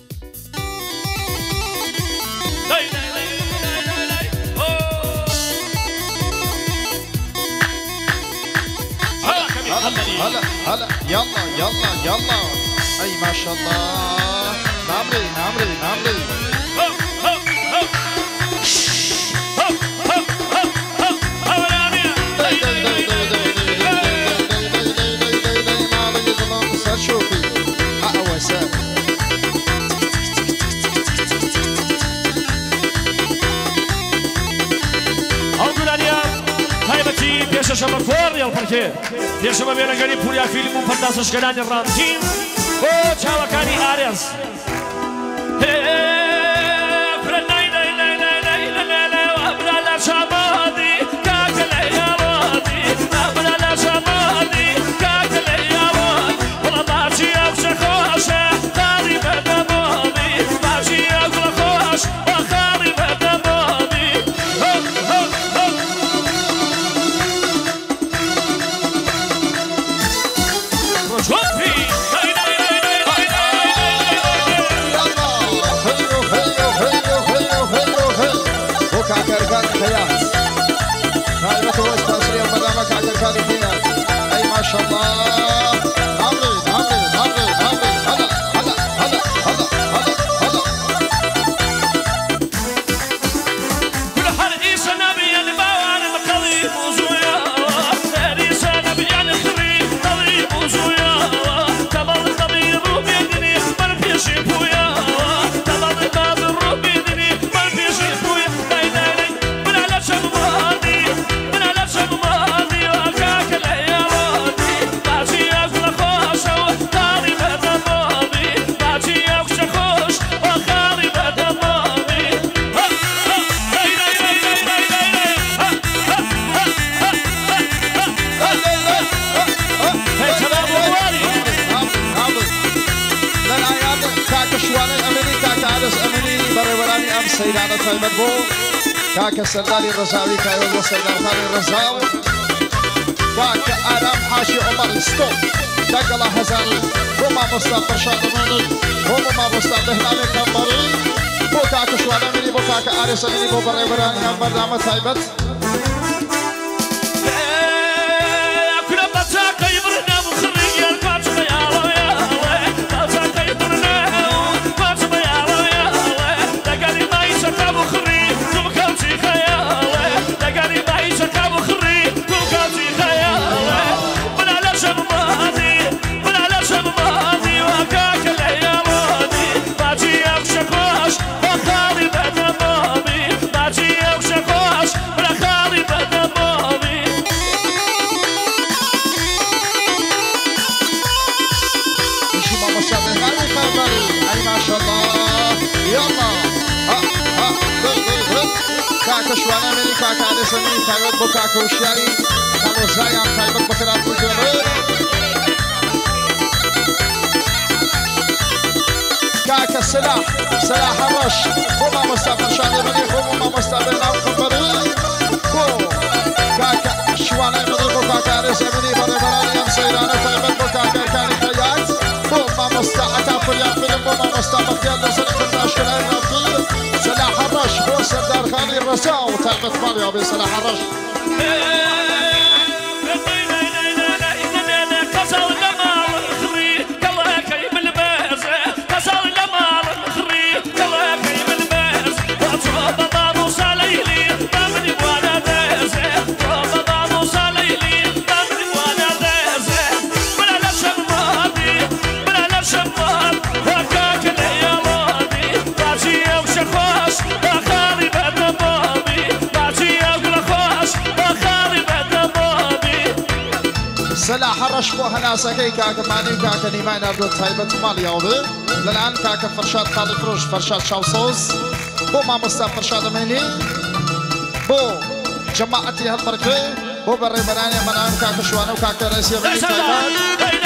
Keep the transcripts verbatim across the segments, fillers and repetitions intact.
هلا هلا يلا يلا يلا اي ما شاء الله نامري نامري نامري شەمە فۆڕیڵ پڕکێ پێشەمە وێنەگەری پوریا فیلم و پەرداسەشکەلانی ڕامتیم بۆ چاوەکانی ئارێز اي ما شاء الله نامري نامري نامري نامري هلا هلا هلا هلا هلا هلا كل حال عيسى نبي البوان القليب وزويا عيسى نبي الخريب قليب وزويا تبل قبيل روبيني من في شيبويا تبل باب روبيني من في شيبويا لا لا لا من على شمالي من على شمالي سيدانا طيبت بو كاكا سرداري الرزاوي كايوز وسردار خالي الرزاوي كاكا آرام حاشي عمر ستوب كاكا الله هزاري وما مستقر شاطماني وما مستقر هنالي كمبري بو كاكا شوانا مني بو كاكا آرس مني بو بري براني أمبر دامة طيبت كاكا شوانا مني كاكا عدسة مني تايوت بو كاكا وشياري كانو زايام تايوت بكرات بكرات كاكا سلاح سلاح الرش وما مستقبل شاني مني وما مستقبل ناو خبري بو كاكا شوانا مني بو كاكا عدسة مني بري براني ام سيرانا تايوت بو كاكا كاني خيات وما مستقبل فليان فيلم وما مستقبل كيان نزل كنتاش كلاين رفضي سلاح الرش هو سردار خالي الرزاو وتعبت ماليا بسلاح الرش سلاح الرش بو هناسكي كاكا ماني كاكا نيمان نردو تايبت ماليا وبي للآن كاكا فرشاد خالي فروش فرشاد شاوصوز بو ما مستا فرشاد مني بو جماعتي هالمركي بو بري براني منام كاكا شوانو كاكا رئيسي مني تايبت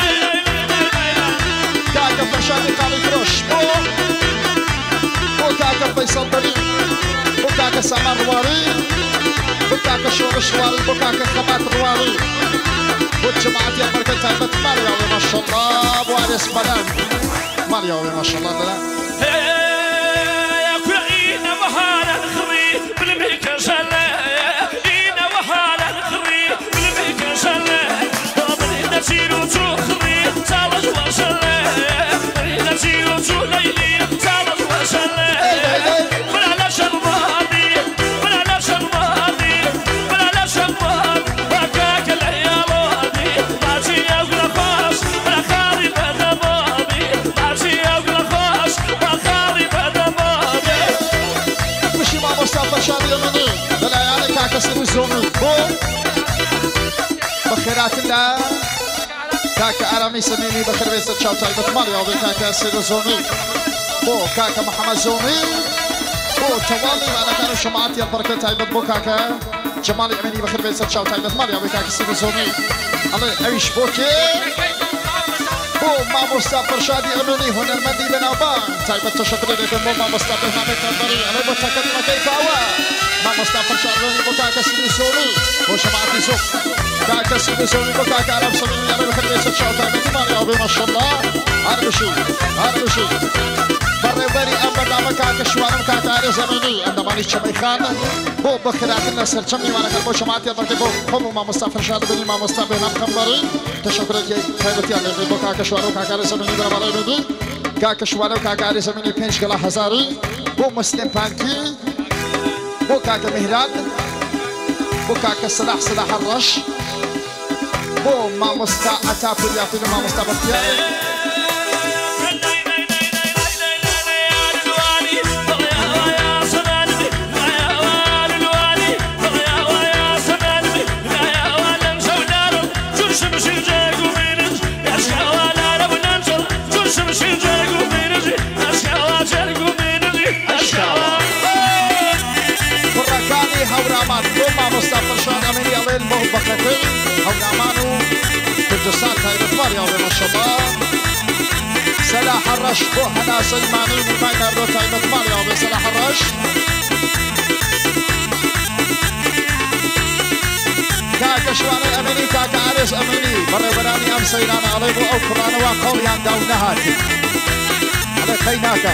كاكا فرشاد خالي فروش بو بو كاكا فيصل دلي بو كاكا سامان رواري بو كاكا شورش رواري بو كاكا خمات رواري والجماعة يا مركز تايبت ماليا ما شاء الله ابو عريس بنان ماليا ما شاء الله. يا كل عينا وحالا نخري بالميكا شلة عينا وحالا نخري بالميكا شلة بدينا تيرو تخري صالج وشلة بدينا تيرو تليلي صالج وشلة ولا شربادي ولا شربادي ولا شربادي وكاك العيالودي ماشي يقول خاص ولا خالي بدا بابي ماشي يقول خاص ولا خالي بدا بابي مشي مع مصطفى شادي مني بلا يعني كاكسر الزومي بخيرات الله كاكا أرامي سميني بخير بيست شاو طيبة ماريا وبكاكا سيد الزومي بو كاكا محمد زومي بو توالي وانا كانوا شمعاتي البركة طيبة بو كاكا جمالي أميني بخير بيست شاو طيبة ماريا وبكاكا سيد الزومي الله يعيش بوكي بو ما مصطفى شادي أميني هنا المندي بنابان طيبة تشكر لكم بو ما مصطفى هامي كبري أنا بتكلم كيف هو ما مصطفى شادي بو كاكا سيد الزومي بو شمعاتي زوم كاكا سيد الزومي بو كاكا عرب سميني أنا بخير بيست شاو طيبة ماريا وبي ما شاء الله عربشي عربشي بري بري أمر دام كاكا شوارم كاكا عرب زميني عندما نشمي خان بو بخيرات الناس الجميع وانا كان بو شمعاتي البركة بو خمو ما مصطفى شادي بني ما مصطفى هام كبري تشكر لك خيرتي على بو كاكا شوارم كاكا عرب زميني برا برا بدي كاكا شوارم كاكا عرب زميني بينش كلا هزاري بو مسلم بانكي بو كاكا مهران بو كاكا سلاح سلاح الرش بو ما مصطفى أتابع يعطينا ما مصطفى مصطفى شان أميني عليه المهو بقلتي أو نعمانو بالجسات هاي بطماريا ما شاء الله سلاح الرش بو حنا سلماني من بين الروت هاي بطماريا سلاح الرش كاكا شواني أميني كاكا عريس أميني بري براني أم سيرانا عليه بو أو قرانا وقول يانداو نهاتي على خيناكا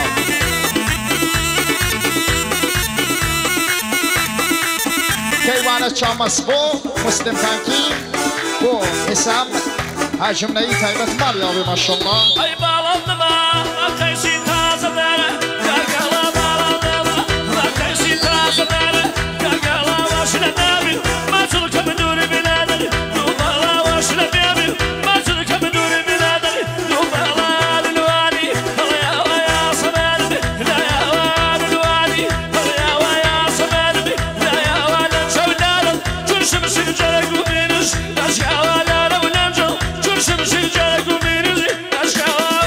كيوانا شامس بو مسلم كانكي بو حسام هاجم ناي تايبت ماريا ما شاء الله اي بالضبا كيسي تازدر كاكلا بالضبا كيسي تازدر كاكلا واشنا دابي ما تلك بدون بلادي دوبالا واشنا دابي ما تلك بدون بلادي دوبالا الوالي يا ويا صبربي لا يا ويا الوالي يا ويا صبربي لا يا ويا سودار تشمس الجرق وبينش اشياء لا لا وننجو تشمس الجرق وبينش اشياء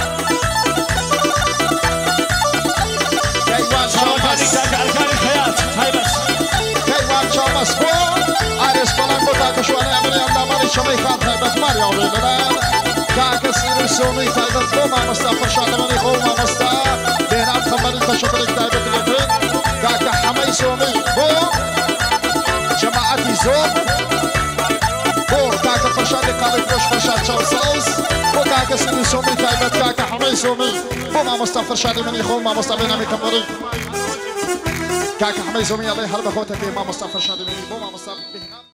كيوان شامس كاكا الحياة هاي بس كيوان شامس بو عريس بلان بو كاكا شواني أميني عمدا ماري شمي خان تايبت ماريا وبيننا كاكا سير السومي تايبت بو ما مصطفى شادماني خو ما مصطفى بينام خمالي تشكرك تايبت لفين كاكا حمي سومي بو جماعتي زوم بو كاكا فرشادي قالي فوش فرشاد شوصوص بو كاكا سير السومي تايبت كاكا حمي سومي بو ما مصطفى فرشادي مني خو ما مصطفى نامي كمري كاكا حمي سومي الله يحرب اخوتك ما مصطفى فرشادي مني بو ما مصطفى